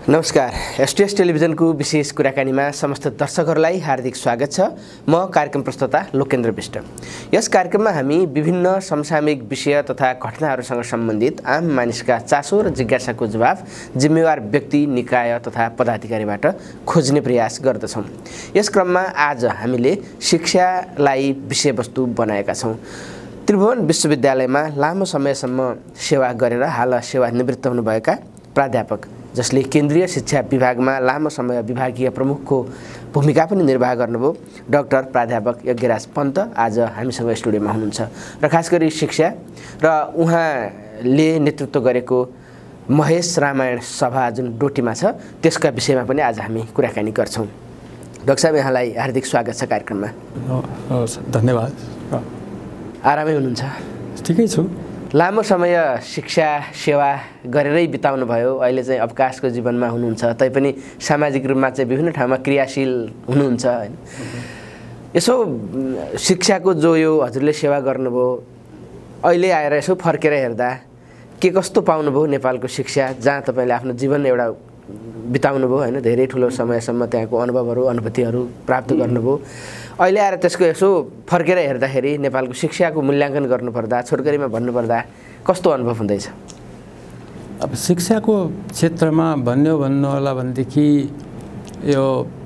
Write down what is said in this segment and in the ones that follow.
नमस्कार। एसटीएस टेलिभिजनको विशेष कुराकानीमा समस्त दर्शकहरूलाई हार्दिक स्वागत छ। म कार्यक्रम प्रस्तोता लोकेन्द्र विष्ट। यस कार्यक्रममा हामी विभिन्न समसामयिक विषय तथा घटनाहरूसँग सम्बन्धित आम मानिसका चासो र जिज्ञासाको जवाफ जिम्मेवार व्यक्ति, निकाय तथा पदाधिकारीबाट खोज्ने प्रयास गर्दछौँ। यस क्रममा आज हामीले शिक्षालाई विषयवस्तु बनाएका छौँ। त्रिभुवन विश्वविद्यालयमा लामो समयसम्म सेवा गरेर हाल सेवानिवृत्त हुनुभएका प्राध्यापक, जसले केन्द्रीय शिक्षा विभागमा लामो समय विभागीय प्रमुखको भूमिका पनि निर्वाह गर्नुभयो, डाक्टर प्राध्यापक यज्ञराज पन्त आज हामीसँग स्टुडियोमा हुनुहुन्छ। र खास गरी शिक्षा र उहाँले नेतृत्व गरेको महेश रामायण सभा जुन डोटीमा छ त्यसका विषयमा पनि आज हामी कुराकानी गर्छौँ। डाक्टर साहब, यहाँलाई हार्दिक स्वागत छ कार्यक्रममा। धन्यवाद। आरामै हुनुहुन्छ? ठिकै छु। लामो समय शिक्षा सेवा गरेरै बिताउनु भयो, अहिले चाहिँ अवकाशको जीवनमा हुनुहुन्छ, तैपनि सामाजिक रूपमा चाहिँ विभिन्न ठाउँमा क्रियाशील हुनुहुन्छ हैन। यसो शिक्षाको जो यो हजुरले सेवा गर्नुभयो, अहिले आएर यसो फर्केर हेर्दा के कस्तो पाउनुभयो नेपालको शिक्षा, जहाँ तपाईँले आफ्नो जीवन एउटा बिताउनुभयो हैन, धेरै ठुलो समयसम्म त्यहाँको अनुभवहरू अनुभूतिहरू प्राप्त गर्नुभयो। अहिले आएर त्यसको यसो फर्केर हेर्दाखेरि नेपालको शिक्षाको मूल्याङ्कन गर्नुपर्दा, छोटकरीमा भन्नुपर्दा कस्तो अनुभव हुँदैछ? अब शिक्षाको क्षेत्रमा भन्नु होला भनेदेखि यो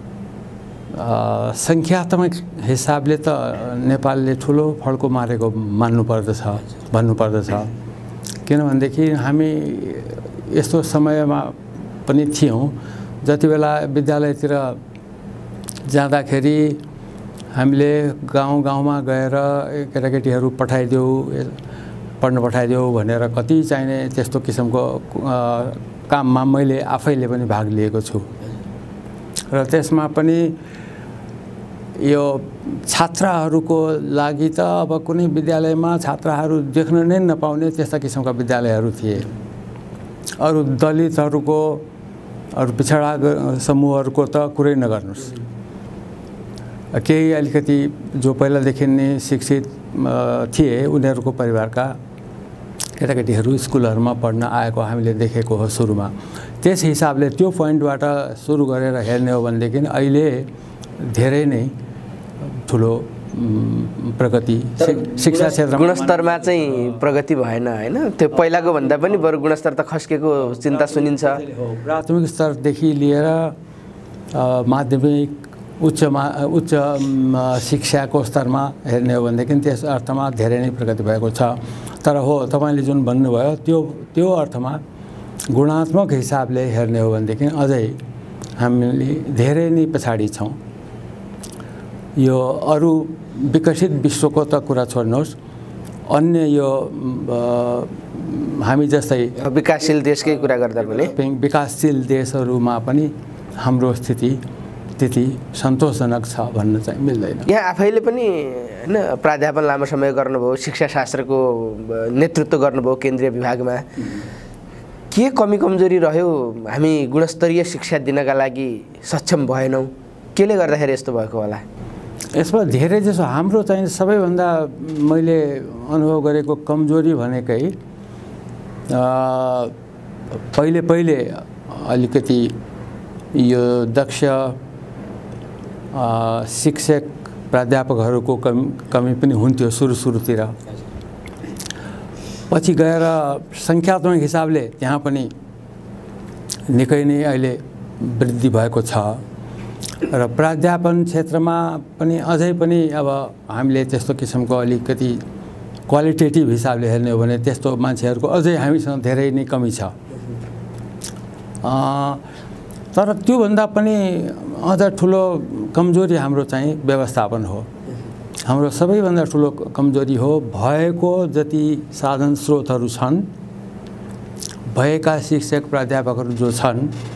सङ्ख्यात्मक हिसाबले त नेपालले ठुलो फड्को मारेको भन्नुपर्दछ। किनभनेदेखि हामी यस्तो समयमा पनि थियौँ जति बेला विद्यालयतिर जाँदाखेरि हामीले गाउँमा गएर केटाकेटीहरू पढ्न पठाइदेऊ भनेर कति चाहिने त्यस्तो किसिमको काममा मैले आफैले पनि भाग लिएको छु। र त्यसमा पनि यो छात्राहरूको लागि त अब कुनै विद्यालयमा छात्राहरू देख्न नै नपाउने त्यस्ता किसिमका विद्यालयहरू थिए। अरू दलितहरूको, अरू पिछडा समूहहरूको त कुरै नगर्नुहोस्। केही अलिकति जो पहिलादेखि नै शिक्षित थिए उनीहरूको परिवारका केटाकेटीहरू स्कुलहरूमा पढ्न आएको हामीले देखेको हो सुरुमा। त्यस हिसाबले त्यो पोइन्टबाट सुरु गरेर हेर्ने हो भनेदेखि अहिले धेरै नै ठुलो प्रगति शिक्षा क्षेत्रमा, गुणस्तरमा चाहिँ प्रगति भएन हैन? त्यो पहिलाको भन्दा पनि बरु गुणस्तर त खस्केको चिन्ता सुनिन्छ। प्राथमिक स्तरदेखि लिएर माध्यमिक उच्च शिक्षाको स्तरमा हेर्ने हो भनेदेखि त्यस अर्थमा धेरै नै प्रगति भएको छ। तर हो, तपाईँले जुन भन्नुभयो त्यो अर्थमा गुणात्मक हिसाबले हेर्ने हो भनेदेखि अझै हामीले धेरै नै पछाडि छौँ। यो अरू विकसित विश्वको त कुरा छोड्नुहोस्, अन्य यो हामी जस्तै विकासशील देशकै कुरा गर्दा पनि विकासशील देशहरूमा पनि हाम्रो स्थिति त्यति सन्तोषजनक छ भन्न चाहिँ मिल्दैन। यहाँ आफैले पनि हैन प्राध्यापन लामो समय गर्नुभयो, शिक्षाशास्त्रको नेतृत्व गर्नुभयो केन्द्रीय विभागमा। के कमी कमजोरी रह्यो हामी गुणस्तरीय शिक्षा दिनका लागि सक्षम भएनौँ? केले गर्दाखेरि यस्तो भएको होला? यसमा धेरै जसो हाम्रो चाहिँ सबैभन्दा मैले अनुभव गरेको कमजोरी भनेकै पहिले अलिकति यो दक्ष शिक्षक प्राध्यापकहरूको कमी पनि हुन्थ्यो सुरुतिर। पछि गएर सङ्ख्यात्मक हिसाबले त्यहाँ पनि निकै नै अहिले वृद्धि भएको छ। र प्राध्यापन क्षेत्रमा पनि अझै पनि अब हामीले त्यस्तो किसिमको अलिकति क्वालिटेटिभ हिसाबले हेर्ने हो भने त्यस्तो मान्छेहरूको अझै हामीसँग धेरै नै कमी छ। तर त्योभन्दा पनि अझ ठुलो कमजोरी हाम्रो चाहिँ व्यवस्थापन हो। हाम्रो सबैभन्दा ठुलो कमजोरी हो भएको जति साधन स्रोतहरू छन्, भएका शिक्षक प्राध्यापकहरू जो छन्,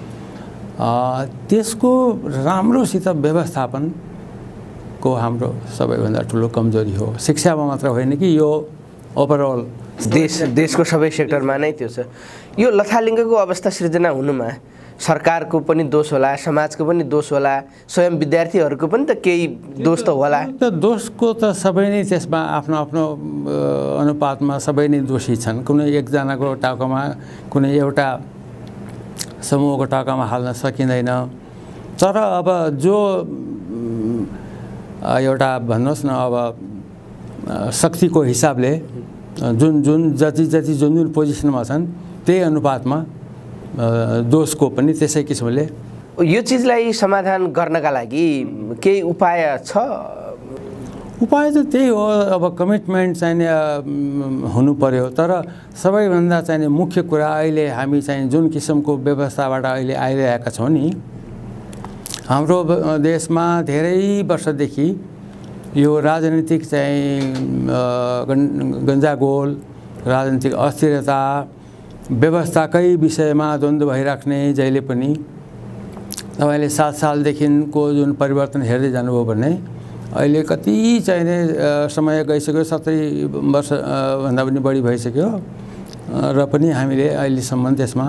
त्यसको राम्रोसित व्यवस्थापनको हाम्रो सबैभन्दा ठुलो कमजोरी हो। शिक्षामा मात्र होइन कि यो ओभरअल देशको सबै सेक्टरमा नै त्यो छ। यो लथालिङ्गको अवस्था सृजना हुनुमा सरकारको पनि दोष होला, समाजको पनि दोष होला, स्वयं विद्यार्थीहरूको पनि त केही दोष त होला। दोषको त सबै नै त्यसमा आफ्नो आफ्नो अनुपातमा सबै नै दोषी छन्। कुनै एकजनाको टाउकोमा कुनै एउटा समूहको टाकामा हाल्न सकिँदैन। तर अब जो एउटा भन्नुहोस् न अब शक्तिको हिसाबले जुन पोजिसनमा छन् त्यही अनुपातमा दोषको पनि त्यसै किसिमले यो चिजलाई समाधान गर्नका लागि केही उपाय छ? उपाय त त्यही हो, अब कमिटमेन्ट चाहिने हुनु पर्यो। तर सबैभन्दा चाहिने मुख्य कुरा अहिले हामी चाहिँ जुन किसिमको व्यवस्थाबाट अहिले आइरहेका छौँ नि, हाम्रो देशमा धेरै वर्षदेखि यो राजनीतिक चाहिँ गन्जागोल, राजनीतिक अस्थिरता, व्यवस्थाकै विषयमा द्वन्द्व भइराख्ने जहिले पनि। तपाईँले 7 सालदेखिको जुन परिवर्तन हेर्दै जानुभयो भने अहिले कति चाहिने समय गइसक्यो, 70 वर्ष भन्दा पनि बढी भइसक्यो र पनि हामीले अहिलेसम्म त्यसमा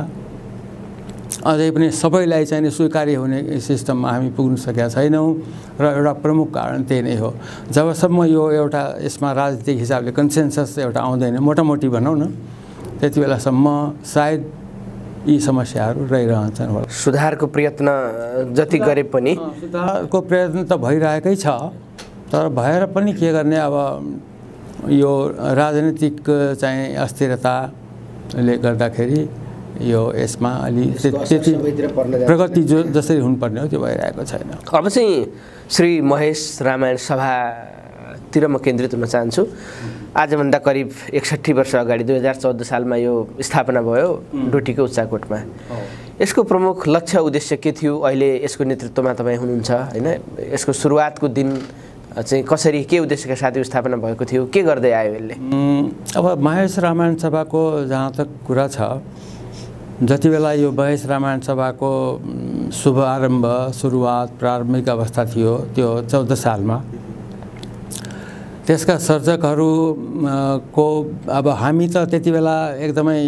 अझै पनि सबैलाई चाहिने स्वीकार्य हुने सिस्टममा हामी पुग्न सकेका छैनौँ र एउटा प्रमुख कारण त्यही नै हो। जबसम्म यो एउटा यसमा राजनीतिक हिसाबले कन्सेन्सस एउटा आउँदैन, मोटामोटी भनौँ न, त्यति बेलासम्म सायद यी समस्याहरू रहिरहन्छन् होला। सुधारको प्रयत्न जति गरे पनि सुधारको प्रयत्न त भइरहेकै छ, तर भएर पनि के गर्ने? अब यो राजनीतिक चाहिँ अस्थिरताले गर्दाखेरि यो यसमा अलि त्यति प्रगति जसरी हुनुपर्ने हो त्यो भइरहेको छैन। अब चाहिँ श्री महेश रामायण सभातिर म केन्द्रित हुन चाहन्छु। आजभन्दा करिब 61 वर्ष अगाडि 2014 सालमा यो स्थापना भयो डोटीको उच्चाकोटमा। यसको प्रमुख लक्ष्य उद्देश्य के थियो? अहिले यसको नेतृत्वमा तपाईँ हुनुहुन्छ होइन, यसको सुरुवातको दिन चाहिँ कसरी के उद्देश्यका साथ यो स्थापना भएको थियो, के गर्दै आयो यसले? अब महेश रामायण सभाको जहाँ तक कुरा छ, जति बेला यो महेश रामायण सभाको शुभारम्भ सुरुवात प्रारम्भिक अवस्था थियो त्यो 14 सालमा, त्यसका सर्जकहरूको अब हामी त त्यति बेला एकदमै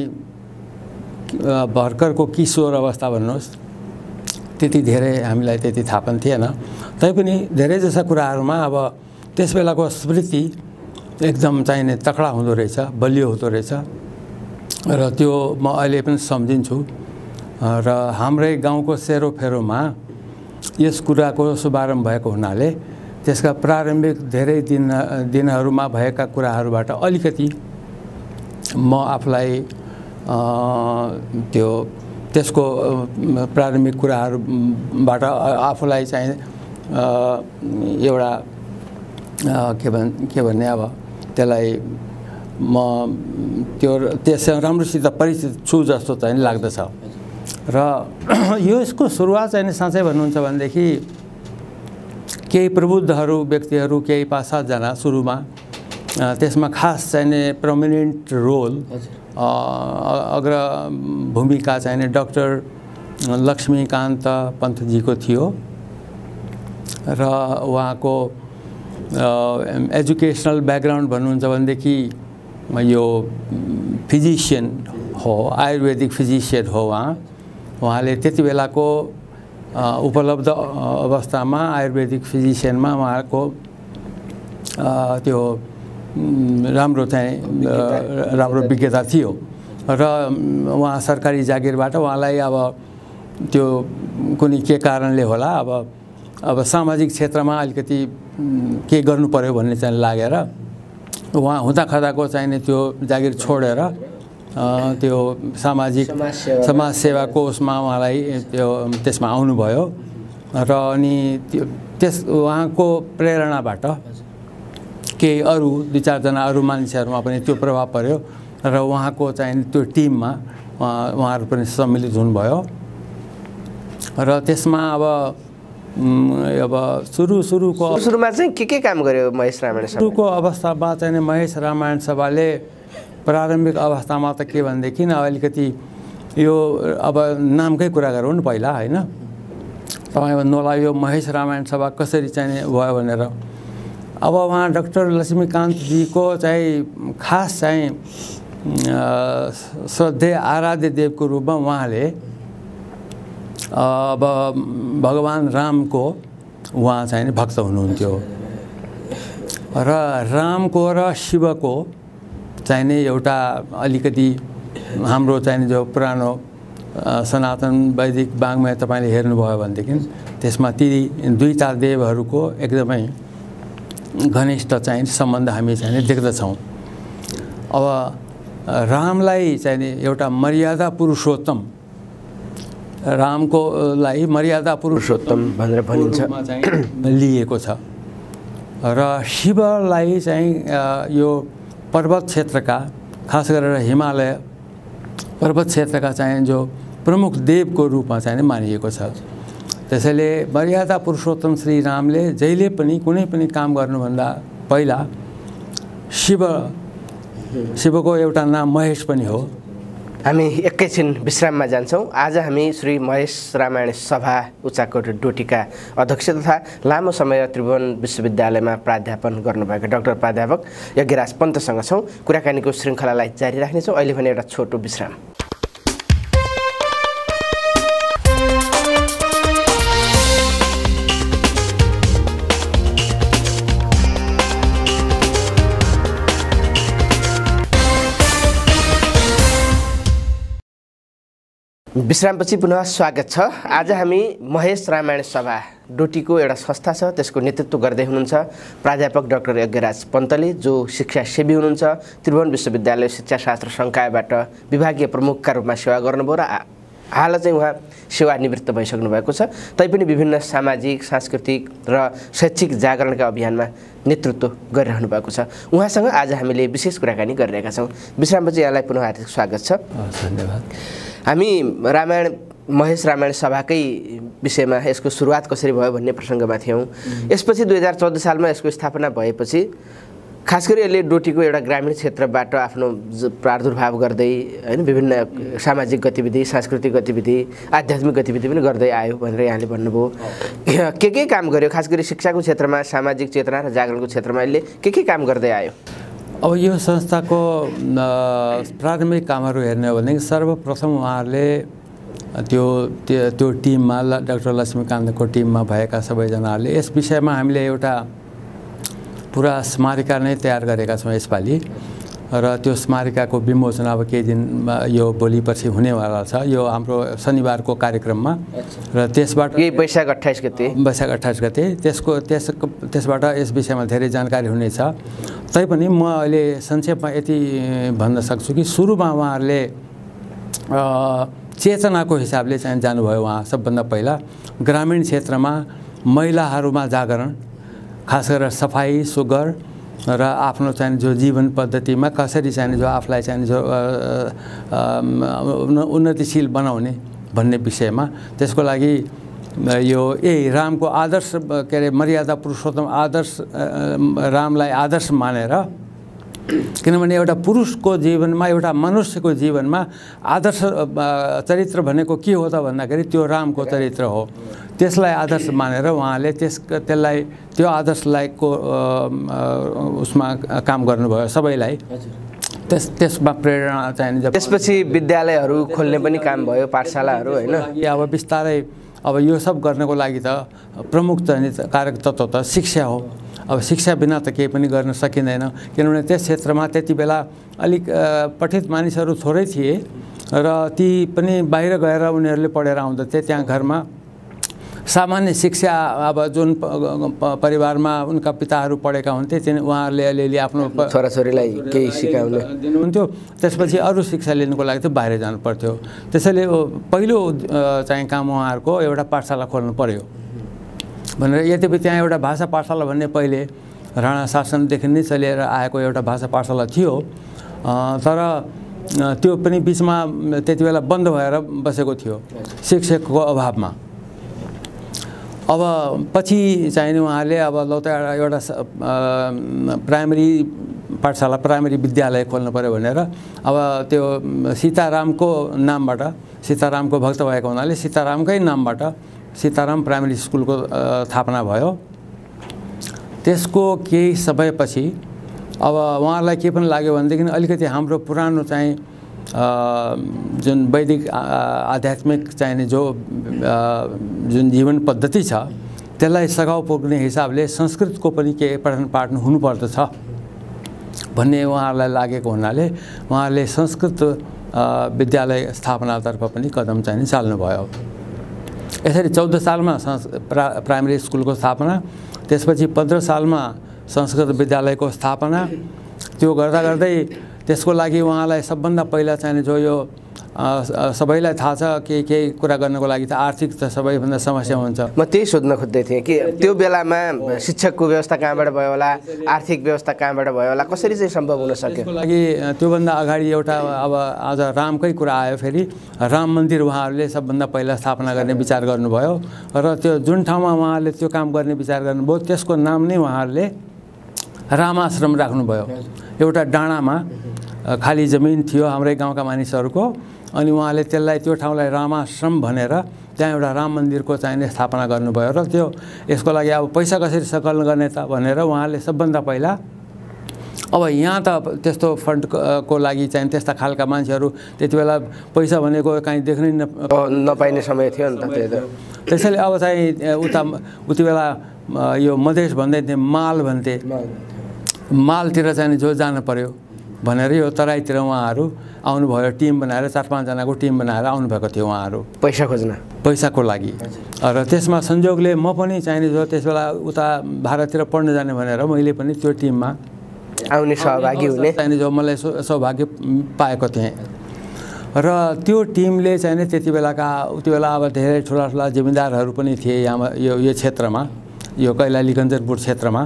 भर्खरको किशोर अवस्था भन्नुहोस्, त्यति धेरै हामीलाई त्यति थाहा पनि थिएन। तैपनि धेरै जस्ता कुराहरूमा अब त्यस बेलाको स्मृति एकदम चाहिने तकडा हुँदो रहेछ, बलियो हुँदो रहेछ र त्यो म अहिले पनि सम्झिन्छु। र हाम्रै गाउँको सेरोफेरोमा यस कुराको शुभारम्भ भएको हुनाले त्यसका प्रारम्भिक धेरै दिनहरूमा भएका कुराहरूबाट अलिकति म आफूलाई त्यसको प्रारम्भिक कुराहरूबाट आफूलाई चाहिँ एउटा के भन्ने अब त्यसलाई म त्यससँग राम्रोसित परिचित छु जस्तो चाहिँ लाग्दछ। र यसको सुरुवात चाहिँ साँच्चै भन्नुहुन्छ भनेदेखि केही प्रबुद्धहरू व्यक्तिहरू केही 5-7 जना सुरुमा त्यसमा खास चाहिने प्रोमिनेन्ट रोल अग्र भूमिका चाहिने डाक्टर लक्ष्मीकान्त पन्तजीको थियो र उहाँको एजुकेसनल ब्याकग्राउन्ड भन्नुहुन्छ भनेदेखि यो फिजिसियन हो, आयुर्वेदिक फिजिसियन हो। उहाँले त्यति बेलाको उपलब्ध अवस्थामा आयुर्वेदिक फिजिसियनमा उहाँको त्यो राम्रो विज्ञता थियो र उहाँ सरकारी जागिरबाट उहाँलाई अब त्यो कुनै के कारणले होला अब सामाजिक क्षेत्रमा अलिकति के गर्नु पर्यो भन्ने चाहिँ लागेर उहाँ हुँदाखदाको चाहिने त्यो जागिर छोडेर त्यो समाज सेवाको उसमा उहाँलाई त्यसमा आउनुभयो र अनि उहाँको प्रेरणाबाट केही अरू 2-4 जना अरू मानिसहरूमा पनि त्यो प्रभाव पर्यो र उहाँको चाहिँ त्यो टिममा उहाँहरू पनि सम्मिलित हुनुभयो र त्यसमा अब सुरुमा चाहिँ के काम गर्यो महेश रामायण सभा? सुरुको अवस्थामा चाहिँ महेश रामायण सभाले प्रारम्भिक अवस्थामा त के भनेदेखि अलिकति यो अब नामकै कुरा गरौँ न पहिला होइन। तपाईँ भन्नुहोला यो महेश रामायण सभा कसरी चाहिँ भयो भनेर। अब उहाँ डाक्टर लक्ष्मीकान्तजीको चाहिँ खास चाहिँ श्रद्धेय आराध्य देवको रूपमा उहाँले अब भगवान रामको उहाँ चाहिँ भक्त हुनुहुन्थ्यो र रामको र शिवको चाहिने एउटा अलिकति हाम्रो चाहिने जो पुरानो सनातन वैदिक वाङ्मय तपाईँले हेर्नुभयो भनेदेखि त्यसमा ती 2-4 देवहरूको एकदमै घनिष्ठ चाहिँ सम्बन्ध हामी चाहिँ देख्दछौँ। अब रामलाई चाहिँ एउटा मर्यादा पुरुषोत्तम, रामको लाई मर्यादा पुरुषोत्तम भनेर भनिन्छ लिएको छ र शिवलाई चाहिँ यो पर्वत क्षेत्रका, खास गरेर हिमालय पर्वत क्षेत्रका चाहिँ जो प्रमुख देवको रूपमा चाहिँ मानिएको छ। त्यसैले मर्यादा पुरुषोत्तम श्री रामले जहिले पनि कुनै पनि काम गर्नुभन्दा पहिला शिवको एउटा नाम महेश पनि हो। हामी एकैछिन विश्राममा जान्छौँ। आज हामी श्री महेश रामायण सभा उचाकोट डोटीका अध्यक्ष तथा लामो समय त्रिभुवन विश्वविद्यालयमा प्राध्यापन गर्नुभएका डाक्टर प्राध्यापक यज्ञराज पन्तसँग छौँ। कुराकानीको श्रृङ्खलालाई जारी राख्नेछौँ। अहिले भने एउटा छोटो विश्राम। विश्रामपछि पुनः स्वागत छ। आज हामी महेश रामायण सभा डोटीको एउटा संस्था छ, त्यसको नेतृत्व गर्दै हुनुहुन्छ प्राध्यापक डाक्टर यज्ञराज पन्तले, जो शिक्षा सेवी हुनुहुन्छ। त्रिभुवन विश्वविद्यालय शिक्षाशास्त्र संकायबाट विभागीय प्रमुखका रूपमा सेवा गर्नुभयो र हाल चाहिँ उहाँ सेवानिवृत्त भइसक्नु भएको छ। तैपनि विभिन्न सामाजिक, सांस्कृतिक र शैक्षिक जागरणका अभियानमा नेतृत्व गरिरहनु भएको छ। उहाँसँग आज हामीले विशेष कुराकानी गरिरहेका छौँ। विश्रामपछि यहाँलाई पुनः हार्दिक स्वागत छ। धन्यवाद। हामी महेश रामायण सभाकै विषयमा यसको सुरुवात कसरी भयो भन्ने प्रसङ्गमा थियौँ। यसपछि 2014 सालमा यसको स्थापना भएपछि खास गरी यसले डोटीको एउटा ग्रामीण क्षेत्रबाट आफ्नो प्रादुर्भाव गर्दै हैन विभिन्न सामाजिक गतिविधि, सांस्कृतिक गतिविधि, आध्यात्मिक गतिविधि पनि गर्दै आयो भनेर यहाँले भन्नुभयो। के काम गर्यो? खास गरी शिक्षाको क्षेत्रमा, सामाजिक चेतना र जागरणको क्षेत्रमा यसले के काम गर्दै आयो? अब यो संस्थाको प्राथमिक कामहरू हेर्ने हो भने सर्वप्रथम उहाँहरूले त्यो टिममा डाक्टर लक्ष्मीकान्तको टिममा भएका सबैजनाहरूले यस विषयमा हामीले एउटा पुरा स्मारिका नै तयार गरेका छौँ यसपालि, र त्यो स्मारिकाको विमोचन अब केही दिनमा यो भोलि पर्सि हुनेवाला छ, यो हाम्रो शनिबारको कार्यक्रममा। र त्यसबाट यही वैशाख 28 गते त्यसबाट यस विषयमा धेरै जानकारी हुनेछ। तैपनि म अहिले संक्षेपमा यति भन्न सक्छु कि सुरुमा उहाँहरूले चेतनाको हिसाबले चाहिँ जानुभयो। उहाँ सबभन्दा पहिला ग्रामीण क्षेत्रमा महिलाहरूमा जागरण, खास गरेर सफाई सुग्घर र आफ्नो चाहिँ जो जीवन पद्धतिमा कसरी चाहिँ जो आफूलाई चाहिँ जो उन्नतिशील बनाउने भन्ने विषयमा, त्यसको लागि यो रामको आदर्श के अरे मर्यादा पुरुषोत्तम आदर्श रामलाई आदर्श मानेर, किनभने एउटा पुरुषको जीवनमा, एउटा मनुष्यको जीवनमा आदर्श चरित्र भनेको के हो त भन्दाखेरि त्यो रामको चरित्र हो। त्यसलाई आदर्श मानेर उहाँले त्यसलाई त्यो आदर्शलाई उसमा काम गर्नुभयो सबैलाई। त्यसमा प्रेरणा चाहिने। त्यसपछि विद्यालयहरू खोल्ने पनि काम भयो, पाठशालाहरू हैन। अब बिस्तारै अब यो सब गर्नको लागि त प्रमुख चाहिँ कारक तत्त्व त शिक्षा हो। अब शिक्षा बिना त केही पनि गर्न सकिँदैन, किनभने त्यस क्षेत्रमा त्यति बेला अलिक पठित मानिसहरू थोरै थिए र ती पनि बाहिर गएर उनीहरूले पढेर आउँदथे। त्यहाँ घरमा सामान्य शिक्षा अब जुन परिवारमा उनका पिताहरू पढेका हुन्थे उहाँहरूले अलिअलि आफ्नो छोराछोरीलाई केही सिकाउनु दिनुहुन्थ्यो। त्यसपछि अरू शिक्षा लिनुको लागि त बाहिर जानु पर्थ्यो। त्यसैले पहिलो चाहिँ काम उहाँहरूको एउटा पाठशाला खोल्नु पर्यो भनेर, यद्यपि त्यहाँ एउटा भाषा पाठशाला भन्ने पहिले राणा शासनदेखि नै चलिएर आएको एउटा भाषा पाठशाला थियो, तर त्यो पनि बिचमा त्यति बेला बन्द भएर बसेको थियो शिक्षकको अभावमा। अब पछि चाहिँ उहाँहरूले अब एउटा प्राइमेरी पाठशाला, प्राइमेरी विद्यालय खोल्नु पर्यो भनेर अब त्यो सीतारामको नामबाट, सीतारामको भक्त भएको हुनाले सीतारामकै नामबाट सीताराम प्राइमेरी स्कुलको स्थापना भयो। त्यसको केही समयपछि अब उहाँहरूलाई के पनि लाग्यो भनेदेखि अलिकति हाम्रो पुरानो चाहिँ जुन वैदिक आध्यात्मिक चाहिने जुन जीवन पद्धति छ त्यसलाई सघाउ पुग्ने हिसाबले संस्कृतको पनि केही पठन पाठन हुनुपर्दछ भन्ने उहाँहरूलाई लागेको हुनाले उहाँहरूले संस्कृत विद्यालय स्थापनातर्फ पनि कदम चाहिँ चाल्नुभयो। यसरी 14 सालमा प्राइमेरी स्कुलको स्थापना, त्यसपछि 15 सालमा संस्कृत विद्यालयको स्थापना। त्यो गर्दा गर्दै त्यसको लागि उहाँलाई सबभन्दा पहिला चाहिँ जो यो सबैलाई थाहा छ केही कुरा गर्नको लागि त आर्थिक त सबैभन्दा समस्या हुन्छ। म त्यही सोध्न खोज्दै थिएँ कि त्यो बेलामा शिक्षकको व्यवस्था कहाँबाट भयो होला, आर्थिक व्यवस्था कहाँबाट भयो होला, कसरी चाहिँ सम्भव हुन सक्यो? त्यसको लागि त्योभन्दा अगाडि एउटा अब आज रामकै कुरा आयो। फेरि राम मन्दिर उहाँहरूले सबभन्दा पहिला स्थापना गर्ने विचार गर्नुभयो र त्यो जुन ठाउँमा उहाँहरूले त्यो काम गर्ने विचार गर्नुभयो त्यसको नाम नै उहाँहरूले रामाश्रम राख्नुभयो। एउटा डाँडामा खाली जमिन थियो हाम्रै गाउँका मानिसहरूको, अनि उहाँले त्यसलाई त्यो ठाउँलाई रामाश्रम भनेर त्यहाँ एउटा राम मन्दिरको चाहिने स्थापना गर्नुभयो। र त्यो यसको लागि अब पैसा कसरी सङ्कलन गर्ने त भनेर उहाँले सबभन्दा पहिला अब यहाँ त त्यस्तो फन्डको लागि चाहिँ त्यस्ता खालका मान्छेहरू त्यति बेला पैसा भनेको कहीँ देख्नै नपाइने समय थियो नि त। त्यसैले अब चाहिँ उति बेला यो मधेस भन्दै थिए, माल भन्थे, मालतिर चाहिँ जो जानु पर्यो भनेर यो तराईतिर उहाँहरू आउनुभयो। टिम बनाएर 4-5 जनाको टिम बनाएर आउनुभएको थियो उहाँहरू पैसाको लागि। र त्यसमा संयोगले म पनि चाहिने जो त्यस बेला उता भारततिर पढ्न जाने भनेर मैले पनि त्यो टिममा आउने सहभागी हुने चाहिने जो मलाई सौभाग्य पाएको थिएँ। र त्यो टिमले चाहिँ त्यति बेला अब धेरै ठुला जमिनदारहरू पनि थिए यहाँ यो क्षेत्रमा, यो कैलाली कञ्चनपुर क्षेत्रमा।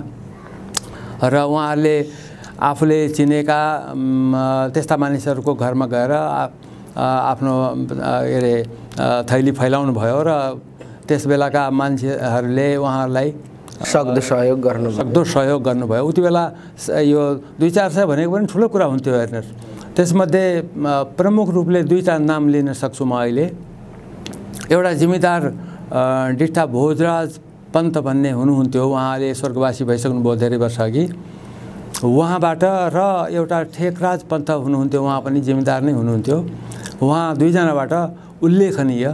र उहाँहरूले आफूले चिनेका त्यस्ता मानिसहरूको घरमा गएर आफ्नो के अरे थैली फैलाउनु भयो र त्यस बेलाका मान्छेहरूले उहाँहरूलाई सक्दो सहयोग गर्नुभयो। उति बेला यो 2-400 भनेको पनि ठुलो कुरा हुन्थ्यो हेर्नुहोस्। त्यसमध्ये प्रमुख रूपले 2टा नाम लिन सक्छु म अहिले। एउटा जिम्मेदार डिट्ठा भोजराज पन्त भन्ने हुनुहुन्थ्यो, उहाँले स्वर्गवासी भइसक्नुभयो धेरै वर्ष अघि। उहाँबाट र एउटा ठेकराज पन्त हुनुहुन्थ्यो, उहाँ पनि जिम्मेदार नै हुनुहुन्थ्यो। उहाँ 2 जनाबाट उल्लेखनीय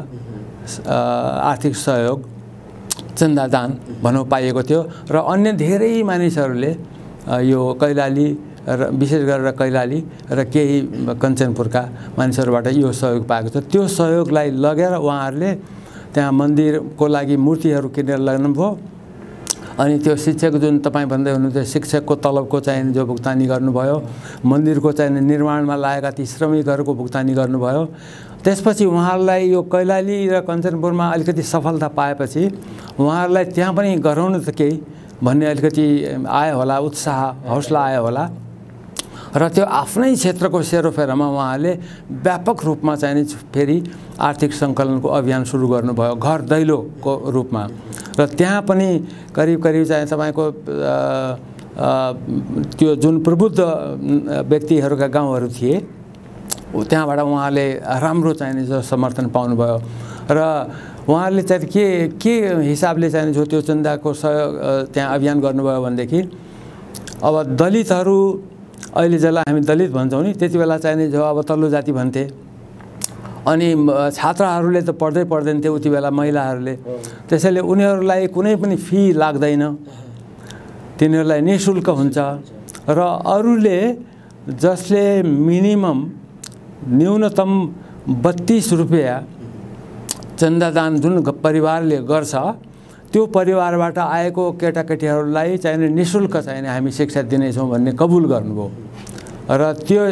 आर्थिक सहयोग चन्दादान भनौँ पाइएको थियो। र अन्य धेरै मानिसहरूले यो कैलाली र विशेष गरेर कैलाली र केही कञ्चनपुरका मानिसहरूबाट यो सहयोग पाएको थियो। त्यो सहयोगलाई लगेर उहाँहरूले त्यहाँ मन्दिरको लागि मूर्तिहरू किनेर ल्याउनुभयो। अनि त्यो शिक्षक जुन तपाईँ भन्दै हुनुहुन्थ्यो शिक्षकको तलबको चाहिँ जो भुक्तानी गर्नुभयो, मन्दिरको चाहिँ निर्माणमा लागेका ती श्रमिकहरूको भुक्तानी गर्नुभयो। त्यसपछि उहाँहरूलाई यो कैलाली र कञ्चनपुरमा अलिकति सफलता पाएपछि उहाँहरूलाई त्यहाँ पनि गराउनु त केही भन्ने अलिकति आयो होला, उत्साह हौसला आयो होला। र त्यो आफ्नै क्षेत्रको सेरोफेरोमा उहाँहरूले व्यापक रूपमा चाहिँ फेरि आर्थिक सङ्कलनको अभियान सुरु गर्नुभयो घर दैलोको रूपमा। र त्यहाँ पनि करिब चाहिँ तपाईँको त्यो जुन प्रबुद्ध व्यक्तिहरूका गाउँहरू थिए त्यहाँबाट उहाँले राम्रो चाहिने जो समर्थन पाउनुभयो। र उहाँहरूले चाहिँ के हिसाबले चाहिँ जो त्यो चन्दाको सहयोग त्यहाँ अभियान गर्नुभयो भनेदेखि अब दलितहरू अहिले जसलाई हामी दलित भन्छौँ नि त्यति बेला चाहिने जो अब तल्लो जाति भन्थे। अनि छात्राहरूले त पढ्दैन थियो उति बेला महिलाहरूले, त्यसैले उनीहरूलाई कुनै पनि फी लाग्दैन, तिनीहरूलाई निःशुल्क हुन्छ। र अरूले जसले न्यूनतम 32 रुपियाँ चन्दादान जुन परिवारले गर्छ त्यो परिवारबाट आएको केटाकेटीहरूलाई चाहिने निःशुल्क चाहिने हामी शिक्षा दिनेछौँ भन्ने कबुल गर्नुभयो। र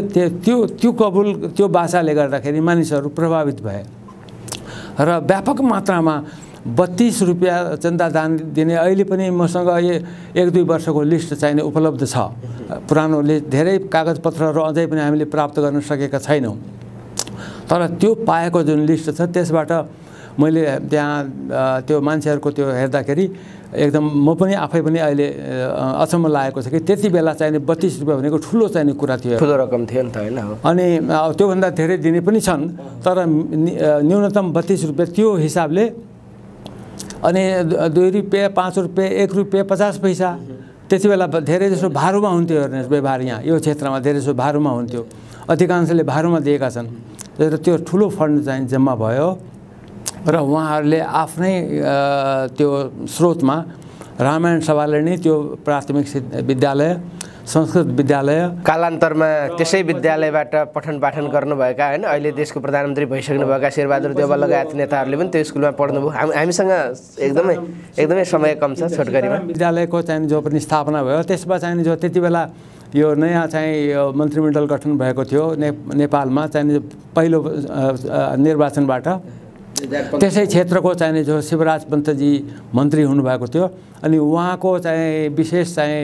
त्यो भाषाले गर्दाखेरि मानिसहरू प्रभावित भए र व्यापक मात्रामा 32 रुपियाँ चन्दादान दिने अहिले पनि मसँग 1-2 वर्षको लिस्ट चाहिने उपलब्ध छ। पुरानो धेरै कागजपत्रहरू अझै पनि हामीले प्राप्त गर्न सकेका छैनौँ। तर त्यो पाएको जुन लिस्ट छ त्यसबाट मैले त्यहाँ त्यो मान्छेहरूको त्यो हेर्दाखेरि एकदम म पनि आफै पनि अहिले अचम्म लागेको छ कि त्यति बेला चाहिने 32 रुपियाँ भनेको ठुलो चाहिने कुरा थियो, ठुलो रकम थियो नि त होइन। अनि त्योभन्दा धेरै दिने पनि छन् तर न्यूनतम 32 रुपियाँ त्यो हिसाबले। अनि 2 रुपियाँ 5 रुपियाँ 1 रुपियाँ 50 पैसा त्यति बेला धेरै जसो भारूमा हुन्थ्यो हेर्नुहोस् व्यवहार। यहाँ यो क्षेत्रमा धेरै जसो भारूमा हुन्थ्यो, अधिकांशले भारूमा दिएका छन्। र त्यो ठुलो फन्ड चाहिँ जम्मा भयो र उहाँहरूले आफ्नै त्यो स्रोतमा रामायण सभाले नै त्यो प्राथमिक विद्यालय संस्कृत विद्यालय कालान्तरमा त्यसै विद्यालयबाट पठन पाठन गर्नुभएका हैन अहिले देशको प्रधानमन्त्री भइसक्नुभएका शेरबहादुर देउवा लगायत नेताहरूले पनि त्यो स्कुलमा पढ्नुभयो। हामीसँग एकदमै समय कम छ छोटकरीमा। विद्यालयको चाहिँ जो पनि स्थापना भयो त्यसमा चाहिँ जो त्यति बेला यो नयाँ चाहिँ यो मन्त्रीमण्डल गठन भएको थियो नेपालमा चाहिँ पहिलो निर्वाचनबाट त्यसै क्षेत्रको चाहिँ जो शिवराज पन्तजी मन्त्री हुनुभएको थियो अनि उहाँको चाहिँ विशेष चाहिँ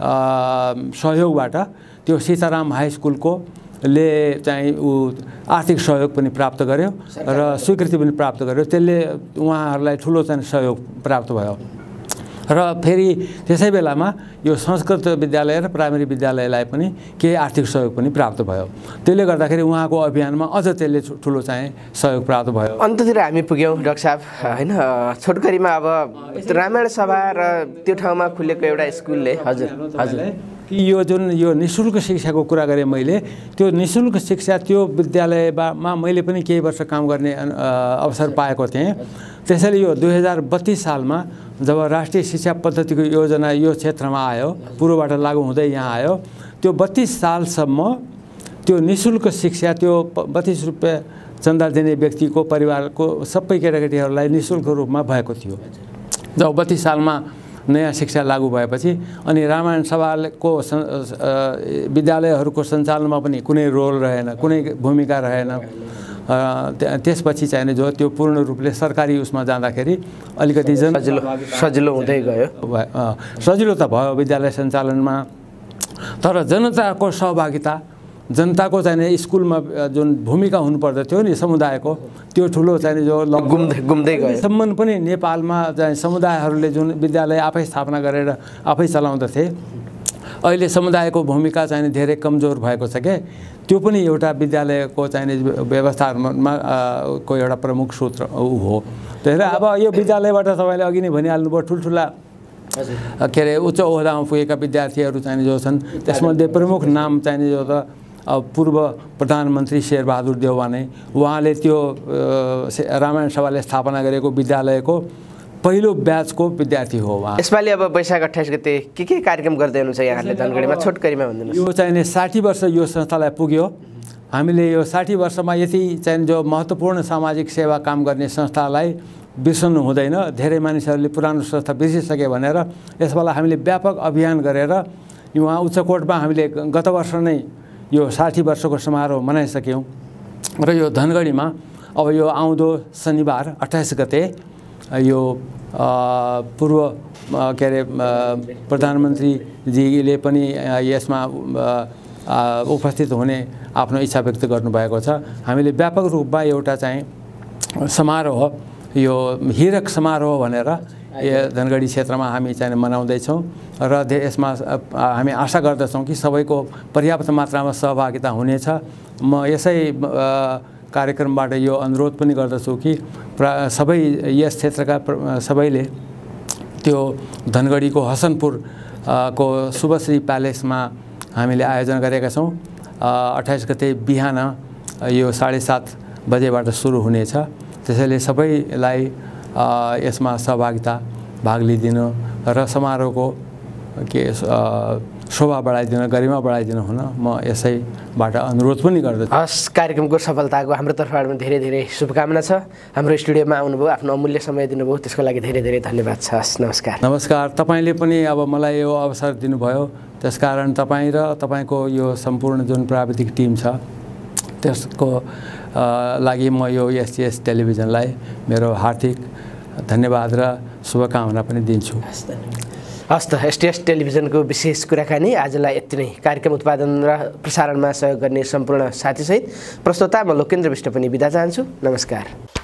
सहयोगबाट त्यो सीताराम हाई स्कुलको ले चाहिँ आर्थिक सहयोग पनि प्राप्त गर्यो र स्वीकृति पनि प्राप्त गर्यो। त्यसले उहाँहरूलाई ठुलो चाहिँ सहयोग प्राप्त भयो र फेरि त्यसै बेलामा यो संस्कृत विद्यालय र प्राइमेरी विद्यालयलाई पनि केही आर्थिक सहयोग पनि प्राप्त भयो। त्यसले गर्दाखेरि उहाँको अभियानमा अझ त्यसले ठुलो चाहिँ सहयोग प्राप्त भयो। अन्ततिर हामी पुग्यौँ डाक्टर साहब हैन। छोटकरीमा अब रामायण सभा र त्यो ठाउँमा खुलेको एउटा स्कुलले हजुर यो जुन यो निःशुल्क शिक्षाको कुरा गरेँ मैले, त्यो निःशुल्क शिक्षा त्यो विद्यालयमा मैले पनि केही वर्ष काम गर्ने अवसर पाएको थिएँ। त्यसैले यो 2032 सालमा जब राष्ट्रिय शिक्षा पद्धतिको योजना यो क्षेत्रमा आयो, पूर्वबाट लागू हुँदै यहाँ आयो, त्यो 32 सालसम्म त्यो निःशुल्क शिक्षा त्यो 32 रुपियाँ चन्दा दिने व्यक्तिको परिवारको सबै केटाकेटीहरूलाई निःशुल्क रूपमा भएको थियो। जब 32 सालमा नयाँ शिक्षा लागू भएपछि अनि रामायण सभाको विद्यालयहरूको सञ्चालनमा पनि कुनै रोल रहेन, कुनै भूमिका रहेन। त्यसपछि चाहिँ जो त्यो पूर्ण रूपले सरकारी उसमा जाँदाखेरि अलिकति सजिलो हुँदै गयो। सजिलो त भयो विद्यालय सञ्चालनमा, तर जनताको सहभागिता, जनताको चाहिँ स्कुलमा जुन भूमिका हुनुपर्दथ्यो नि समुदायको, त्यो ठुलो चाहिँ जो गुम्दै गयो। सम्म पनि नेपालमा चाहिँ समुदायहरूले जुन विद्यालय आफै स्थापना गरेर आफै चलाउँदथे, अहिले समुदायको भूमिका चाहिँ धेरै कमजोर भएको छ के त्यो पनि एउटा विद्यालयको चाहिँ व्यवस्थामा को एउटा प्रमुख सूत्र हो। त्यसैले अब यो विद्यालयबाट तपाईँले अघि नै भनिहाल्नुभयो ठुल्ठुला के अरे उच्च ओहदामा पुगेका विद्यार्थीहरू चाहिँ जो छन् त्यसमध्ये प्रमुख नाम चाहिँ जो त पूर्व प्रधानमन्त्री शेरबहादुर देउवा नै, उहाँले त्यो रामायण सभाले स्थापना गरेको विद्यालयको पहिलो ब्याचको विद्यार्थी हो उहाँ। यसपालि अब वैशाख 28 गते के कार्यक्रम गर्दै हुनुहुन्छ यहाँहरूले धनगढीमा? छोटकरीमा भनिदिनुहोस्। यो चाहिँ 60 वर्ष यो संस्थालाई पुग्यो। हामीले यो 60 वर्षमा यति चाहिँ जो महत्त्वपूर्ण सामाजिक सेवा काम गर्ने संस्थालाई बिर्सनु हुँदैन। धेरै मानिसहरूले पुरानो संस्था बिर्सिसके भनेर यसपालि हामीले व्यापक अभियान गरेर उहाँ उच्चकोटमा हामीले गत वर्ष नै यो 60 वर्षको समारोह मनाइसक्यौँ र यो धनगढीमा अब यो आउँदो शनिबार 28 गते यो पूर्व के अरे प्रधानमन्त्रीजीले पनि यसमा उपस्थित हुने आफ्नो इच्छा व्यक्त गर्नुभएको छ। हामीले व्यापक रूपमा एउटा चाहिँ समारोह, यो हिरक समारोह भनेर यो धनगढी क्षेत्रमा हामी चाहिँ मनाउँदैछौँ र यसमा हामी आशा गर्दछौँ कि सबैको पर्याप्त मात्रामा सहभागिता हुनेछ। म यसै कार्यक्रमबाट यो अनुरोध पनि गर्दछु कि सबै यस क्षेत्रका सबैले त्यो धनगढीको हसनपुर को शुभश्री प्यालेसमा हामीले आयोजना गरेका छौँ। 28 गते बिहान यो 7:30 बजेबाट सुरु हुनेछ। त्यसैले सबैलाई यसमा सहभागिता भाग लिइदिनु र समारोहको के शोभा बढाइदिनु, गरिमा बढाइदिनु हुन म यसैबाट अनुरोध पनि गर्दछु। हस्, कार्यक्रमको सफलताको हाम्रो तर्फबाट पनि धेरै धेरै शुभकामना छ। हाम्रो स्टुडियोमा आउनुभयो, आफ्नो अमूल्य समय दिनुभयो, त्यसको लागि धेरै धेरै धन्यवाद छ। हस्, नमस्कार। नमस्कार। तपाईँले पनि अब मलाई यो अवसर दिनुभयो, त्यसकारण तपाईँ र तपाईँको यो सम्पूर्ण जुन प्राविधिक टिम छ त्यसको लागि म यो एसटीएस टेलिभिजनलाई मेरो हार्दिक धन्यवाद र शुभकामना पनि दिन्छु। हस् त, एसटीएस टेलिभिजनको विशेष कुराकानी आजलाई यति नै। कार्यक्रम उत्पादन र प्रसारणमा सहयोग गर्ने सम्पूर्ण साथीसहित प्रस्तोता म लोकेन्द्र विष्ट पनि बिदा चाहन्छु। नमस्कार।